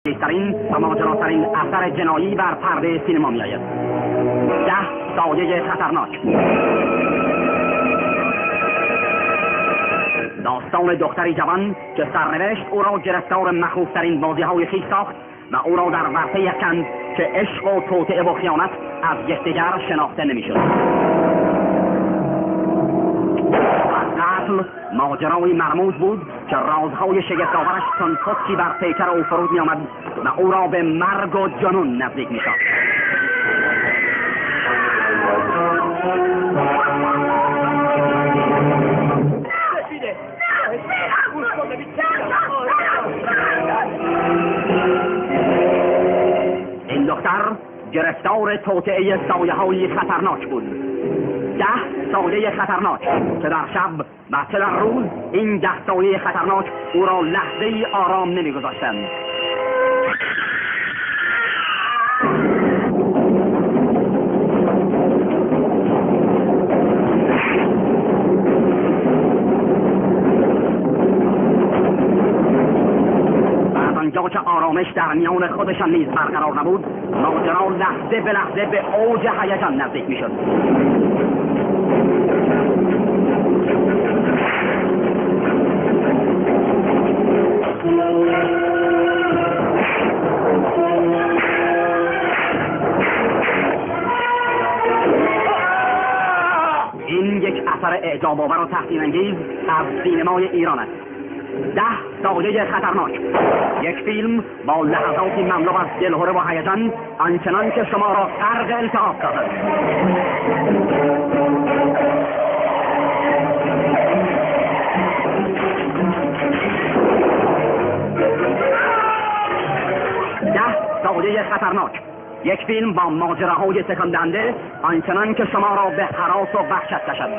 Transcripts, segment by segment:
ترین و ماجراترین اثر جنایی بر پرده سینما می آید. 10 سایه خطرناک. داستان دختری جوان که سرنوشت او را گرفتار مخوفترین بازی‌های خویش ساخت و او را در ورطه افکند که عشق و توطئه و خیانت از یکدیگر شناخته نمی‌شد. قتل ماجرای مرموز بود که رازهای شگفت‌آورش چون پتکی بر پیکر او فرود می‌آمد و او را به مرگ و جنون نزدیک می‌شد. این دختر گرفتار توطئه سایه‌های خطرناک بود. 10 سایه خطرناک که در شب و چه در روز این 10 سایه خطرناک او را لحظه‌ای آرام نمی‌گذاشتند. آنجا که آرامش در میان خودشان نیز برقرار نبود، ماجرا لحظه به لحظه به اوج هیجان نزدیک میشد. این یک اثر اعجاب‌آور و تحسین‌انگیز از سینمای ایران است. 10 سایه خطرناک، یک فیلم با لحظاتی مملو از دلهره و هیجان آنچنان که شما را غرق التهاب سازد. سایه خطرناک، یک فیلم با ماجراهای تکاندهنده آنچنان که شما را به هراس و وحشت کشد.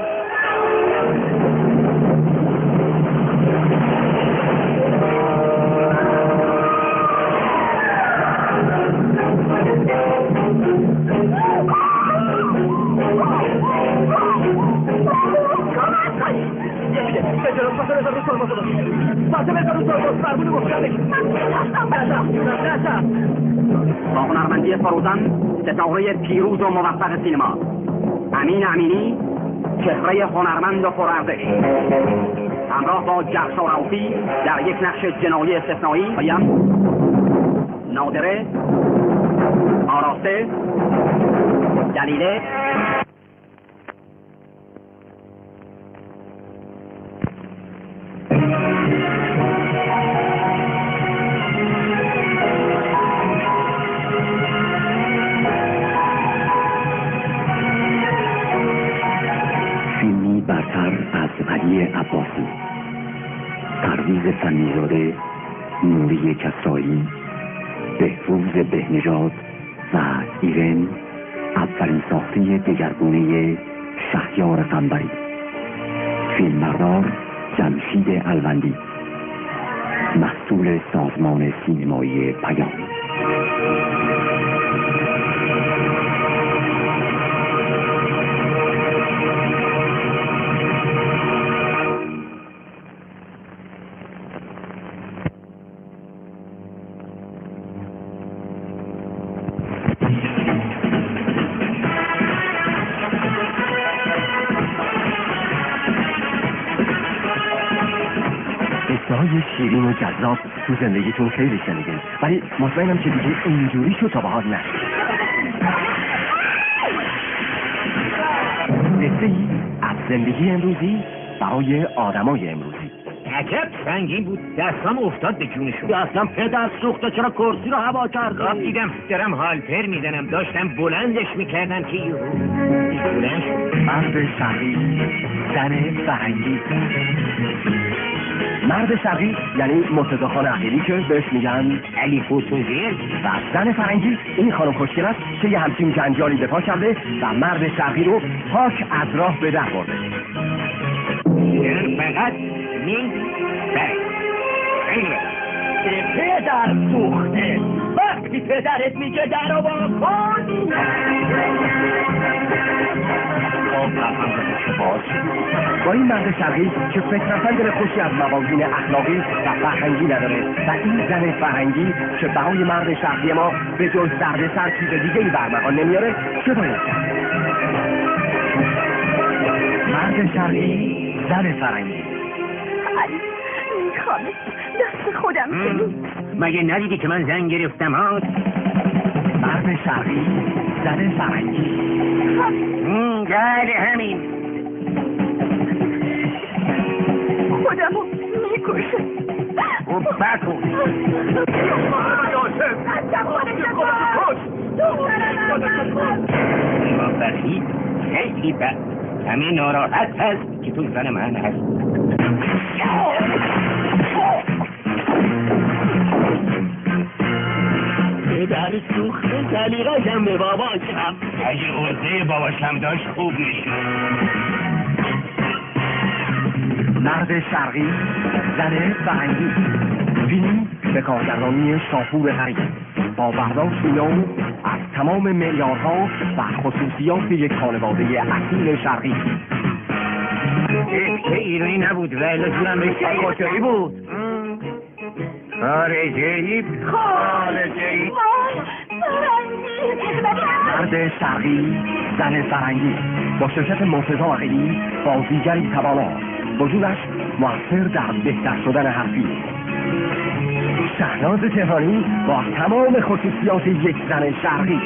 با هنرمندی فروزان ستاره پیروز و موفق سینما امین امینی، چهره هنرمند و پرارزش، همراه با جعفر رؤوفی در یک نقش جنایی استثنایی، نادره، آراسته، دلیله. فیلمی برتر از علی عباسی، پرویز فنیزاده، نوری کسرایی، بهروز بهنژاد و ایرن، اولین ساخته دگرگونه شهریار قنبری. فیلمبردار جمشید الوندی، مسئول سازمان سینمایی پیام. قصه‌های شیرین و جذاب تو زندگیتون خیلی شنیدین، ولی مطمئنم که دیگه اینجوری شو تا به حال نشد. قصه‌ای از زندگی امروزی برای آدمای امروزی. عجب سنگین بود، دستم افتاد به جونشون. اصلا پدر سوخته، چرا کرسی رو هوا کردی؟ گاه دیدم دارم هالپر میزنم، داشتم بلندش میکردم که یهو بلند شد. مرد شرقی، زن فرنگی. مرد شرقی یعنی مرتضی خان عقیلی که بهش میگن علی فوتوژل، و زن فرنگی این خانم خوشگل است که یه همچین جنجالی به پا کرده و مرد شرقی رو پاک از راه به در برده. فقط می بره. خیلی پدر سوخته، وقتی پدرت میگه در رو با کن. با این مرد شرقی که فطرتاً دل خوشی از موازین اخلاقی و فرهنگی نداره و این زن فرهنگی که برای مرد شرقی ما به جز دردسر چیز دیگه‌ای برمغان نمیاره، چه باید کرد؟ مرد شرقی، زن فرهنگی. علی میخوام دست خودم کنی. مگه ندیدی که من زن گرفتم ها؟ مرد شرقی، زن فرهنگی. بله همین. خودمو میکشم. او بکن. موفقی خیلی بد. همین ناراحت هست که تو زن من هست. در سوخت سلیقه‌شم به باباشم. اگه عرضه باباشم داشت خوب میشد. مرد شرقی، زن فرهنگی. فیلم به کارگردانی شاپور غریب با برداشتی نو از تمام معیارها و خصوصیات یک خانواده اصیل شرقی. که ایرانی نبود و لزومم به خارجی بود. خارجی مرد شرقی، زن فرهنگی با شرکت مرتضی عقیلی، بازیگری توانا، وجودش مؤثر در بهتر شدن هر فیلم. شهناز تهرانی با تمام خصوصیات یک زن شرقی.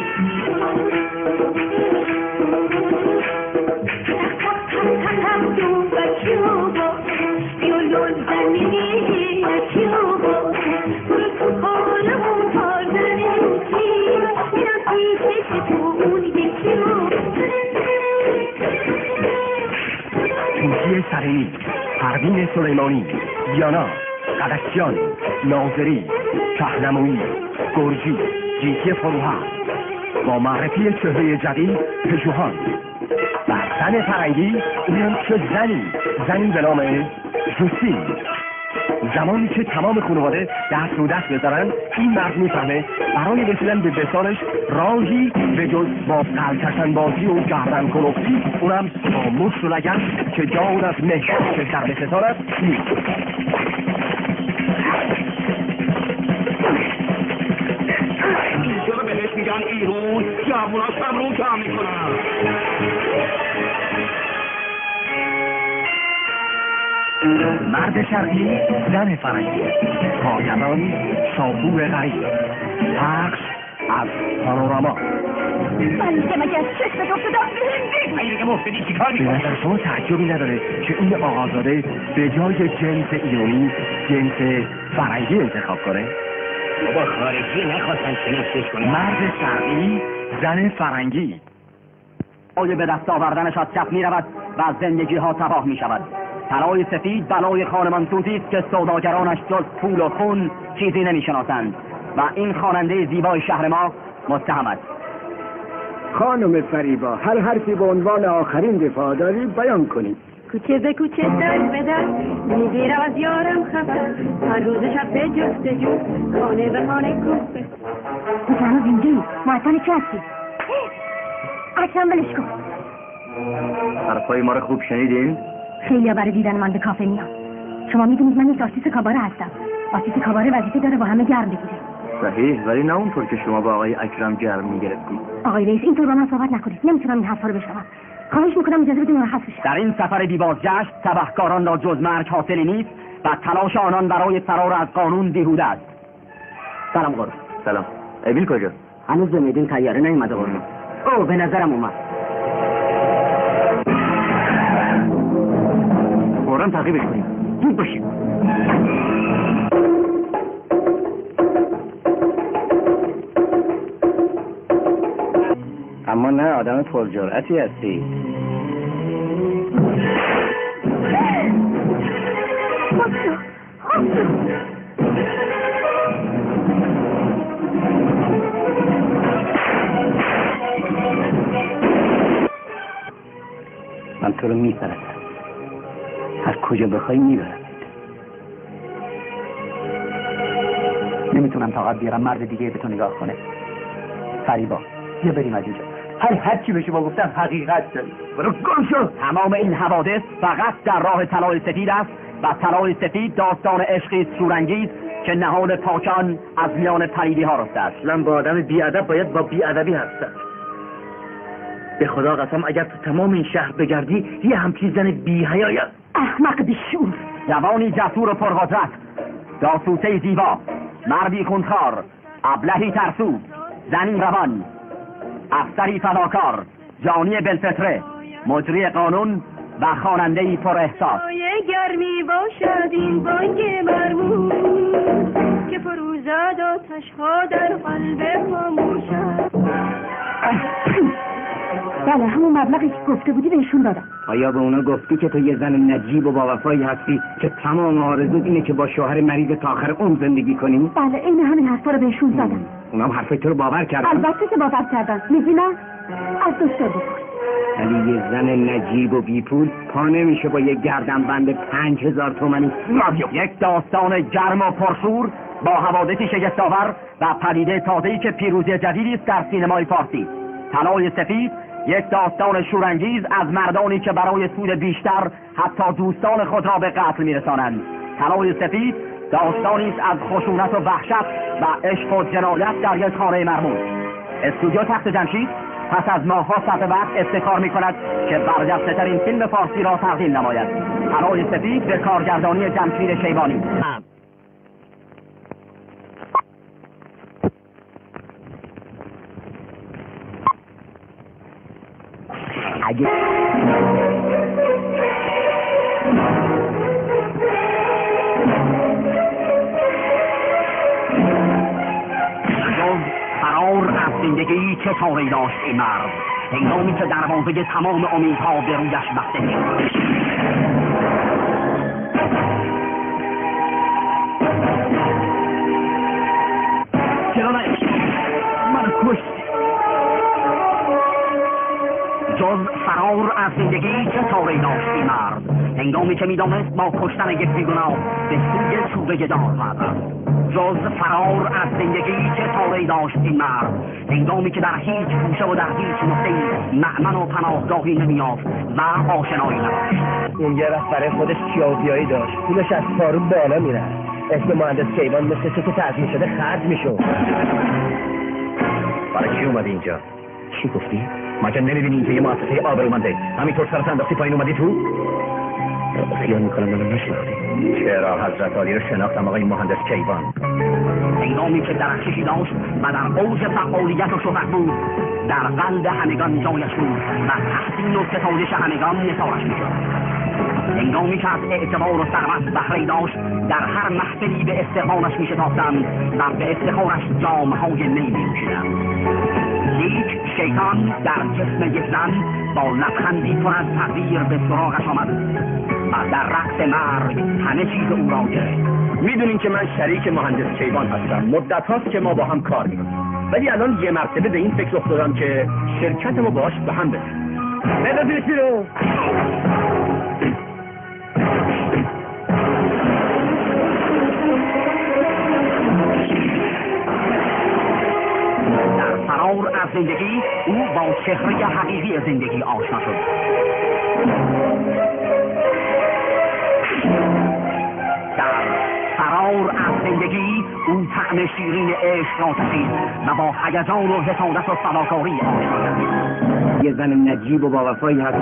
توتی سرینی، پروین سلیمانی، دیانا، قدسیان، ناظری، شهنمویی، گرجی، جیتی فروها با معرفی چهره جدید پژوهان و زن فرهنگی. اونم چه زنی به نام جوسی. زمانی که تمام خانواده دست رو دست بذارن، این مرد میفهمه برای رسیدن به وصالش راهی به جز با قلتشن بازی و گردن کلفتی، اونم با مشت و لگن که جان از مهر که در بستارد نیست. اینجا رو بهش میگن ایرون، جوونا شمرون کم میکنن. مرد شرقی، زن فرهنگی. کارگردان شاپور غریب. پخش از پانوراما. من که مگه از چشم افتادم بهم اگه دیگه مفتی چی کار به میکنی؟ نظر شما تعجبی نداره که این آقازاده به جای جنس ایرانی جنس فرهنگی انتخاب کنه؟ با خارجی نخواستن شناسش کنن. مرد شرقی، زن فرهنگی. آیه به دست آوردنش از چپ می رود و از زندگی ها تباه می شود. طلای سفید بلای خانمان سوزی است که سوداگرانش جز پول و خون چیزی نمی شناسند و این خواننده زیبای شهر ما متهم است. خانم فریبا، هر حرفی به عنوان آخرین دفاع داری بیان کنید. کوچه به کوچه در به در میگیرم از یارم خبر، هر روز شب به جستجو خانه به خانه کوفه. تو هنوز اینجایی؟ معطل چه هستی؟ اکرم بلش کن. حرفای ما رو خوب شنیدین؟ خیلی برای دیدن من به کافه میام. شما میدونید من یک آرتیست کاباره هستم. آرتیست کاباره وظیفه داره با همه گرم بگیره. صحیح، ولی نه اونطور که شما با آقای اکرم گرم میگرفتید. آقای رئیس اینطور با من صحبت نکنید. نمیتونم این حرفا رو بشنوم. خواهش میکنم اجازه بدید راحت بشم. در این سفر بی بازگشت تبهکاران را جز مرگ حاصلی نیست و تلاش آنان برای فرار از قانون بیهوده است. سلام قربان. سلام. ابیل کجا؟ هنوز به میدون تیاره نیومده قربان. او به نظرم اومد. فوراً تعقیبش کنیم. زود باشید. اما نه، آدم پرجرأتی هستی. من تو رو میپرستم. هر کجا بخوای میبرم. نمیتونم طاقت بیارم مرد دیگه به تو نگاه کنه. فریبا، بیا بریم از اینجا. هر چی به شما گفتم حقیقت داره. برو گم شو. تمام این حوادث فقط در راه طلای سفید است و طلای سفید داستان عشقی شورانگیز که نهال پاکان از میان پریدی ها رفته است. اصلا با آدم بیادب باید با بیادبی هستن. به خدا قسم اگر تو تمام این شهر بگردی یه همچین زن بی‌حیایی احمق بیشعور. جوانی جسور و پرقدرت، جاسوسه زیبا، مردی خونخوار، ابلهی ترسو، زنی روان، افسری فداکار، جانی بالفطره، مجری قانون و خواننده‌ای پر احساس. گرمی باشد این بانگ مرموز که فروزد آتش‌ها در قلب خاموش است. بله همون مبلغی که گفته بودی بهشون دادم. آیا به اونا گفتی که تو یه زن نجیب و با وفایی هستی که تمام آرزوت اینه که با شوهر مریض تا آخر عمر زندگی کنی؟ بله این همین حرفا رو بهشون زدم. اونا هم حرفای تو رو باور کردن؟ البته که باور کردن. میگی نه؟ از دکتر بپرس. ولی یه زن نجیب و بیپول پا نمیشه با یه گردنبند 5000 تومانی. یک داستان گرم و پرشور با حوادثی شگفت‌آور و پدیده تازه‌ای که پیروزی جدیدی است در سینمای فارسی. طلای سفید یک داستان شورانگیز از مردانی که برای سود بیشتر حتی دوستان خود را به قتل می‌رسانند. طلای سفید داستانی است از خشونت و وحشت و عشق و جنایت در یک خانه مرموز. استودیو تخت جمشید پس از ماه‌ها صرف وقت افتخار می‌کند که برجسته‌ترین فیلم فارسی را تقدیم نماید. طلای سفید به کارگردانی جمشید شیبانی. فرار از زندگی چه کاری داشت این مرد هنگامی که دروازه تمام امیدها به رویش بسته می‌شد. چرا من کشت جز فرار از زندگی چه کاری داشت این مرد هنگامی که می‌دانست با کشتن یک بیگناه به سوی چوبه دار خواهد جز فرار از زندگی چه کاری داشت این مرد هنگامی که در هیچ گوشه و در هیچ نقطه‌ای مأمن و پناهگاهی نمی‌یافت و آشنایی نداشت. اون یه وقت برای خودش کیاویایی داشت، پولش از پارو بالا میره. اسم مهندس کیوان مثل چه که تعظیم شده خرج میشد. برای چی اومدی اینجا؟ چی گفتی؟ مگه نمی‌بینی که یه مؤسسه آبرومنده همینطور سرت انداختی پایین اومدی تو؟ خیال میکنم منو نشناختی. چرا حضرت عالی رو شناختم آقای مهندس کیوان. هنگامی که درخششی داشت و در اوج فعالیت و شهرت بود در قلب همگان جایش بود و تحسین و ستایش همگان نثارش میشد. هنگامی که از اعتبار و ثروت بهره‌ای داشت در هر محفلی به استقبالش میشتافتند و به افتخارش جام‌های می می‌نوشیدند. لیک شیطان در جسم یک زن با لبخندی پر از تقدیر به سراغش آمد و در رقص مرگ همه چیز او را گرفت. میدونین که من شریک مهندس کیوان هستم. مدت هاست که ما با هم کار میکنیم. ولی الان یه مرتبه به این فکر افتادم که شرکتمو باهاش به هم بزنم. ببینید رو. فرار از زندگی او با چهره حقیقی زندگی آشنا شد. در فرار از زندگی او طعم شیرین عشق را چشید و با هیجان و حسادت و فداکاری آشنا شد. یه زن نجیب و با وفایی هست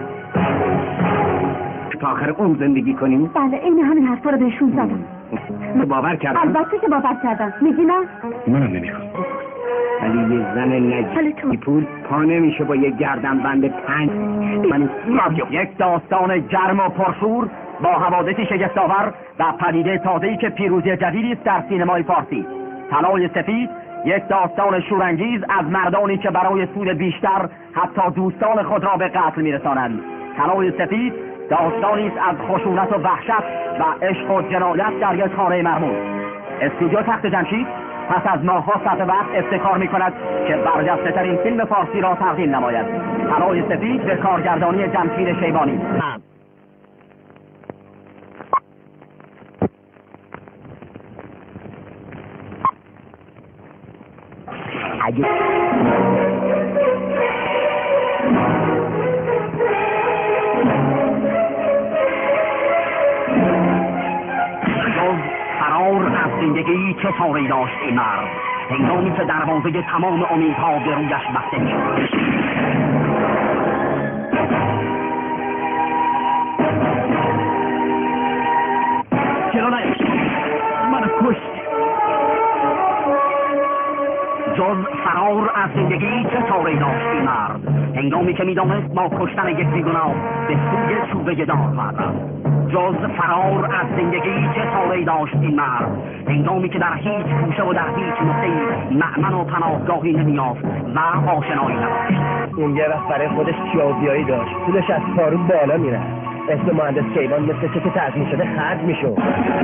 تا آخر عمر زندگی کنیم؟ بله این همین حرفا رو بهشون زدم. باور کردم؟ البته که باور کردم. میگی نه؟ منم نمیخوام. ولی یه زن نجیب پول پا نمیشه با یه گردنبند 5 من یک داستان گرم و پرشور با حوادثی شگفت‌آور و پدیده تازه‌ای که پیروزی جدیدی است در سینمای فارسی. طلای سفید یک داستان شورانگیز از مردانی که برای سود بیشتر حتی دوستان خود را به قتل می‌رسانند. طلای سفید داستانی است از خشونت و وحشت و عشق و جنایت در یک خانه مرموز. استودیو تخت جمشید پس از ماه‌ها صرف وقت افتخار می‌کند که برجسته‌ترین فیلم فارسی را تقدیم نماید. طلای سفید به کارگردانی جمشید شیبانی. چه چاره‌ای داشت این مرد هنگامی که دروازه تمام امیدها به رویش بسته می‌شد. چرا نیست؟ من کشت. جز فرار از زندگی چه چاره‌ای داشت این مرد هنگامی که می‌دانست با کشتن یک بیگناه به سوی چوبه دار خواهد رفت. جز فرار از زندگی چه چاره‌ای داشت این مرد هنگامی که در هیچ گوشه و در هیچ نقطه‌ای مأمن و پناهگاهی نمی‌یافت و آشنایی نداشت. اون یه وقت برای خودش پیازیایی داشت، پولش از پارو بالا میره. اسم مهندس کیوان مثل چه که تعظیم شده خرج میشد.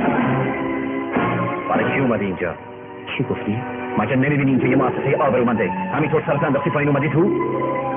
برای کی اومدی اینجا؟ چی گفتی؟ مگه نمی‌بینی اینجا یه مؤسسه آبرومنده؟ همینطور سرت انداختی پایین اومدی تو؟